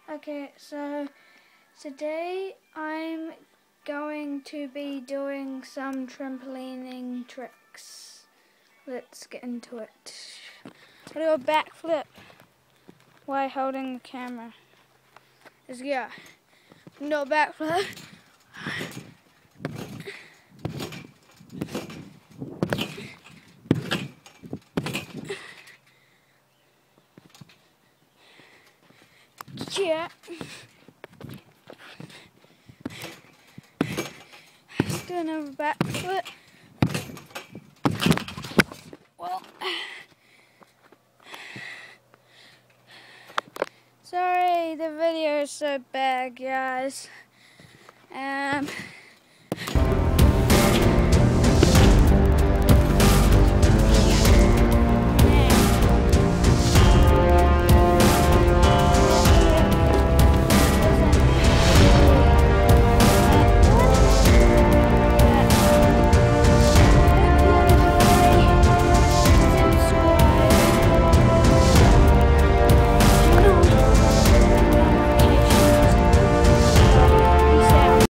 Okay, so today I'm going to be doing some trampolining tricks. Let's get into it. I'll do a backflip while holding the camera. Let's go. No backflip. Yeah. Let's do another backflip. Well, sorry the video is so bad, guys.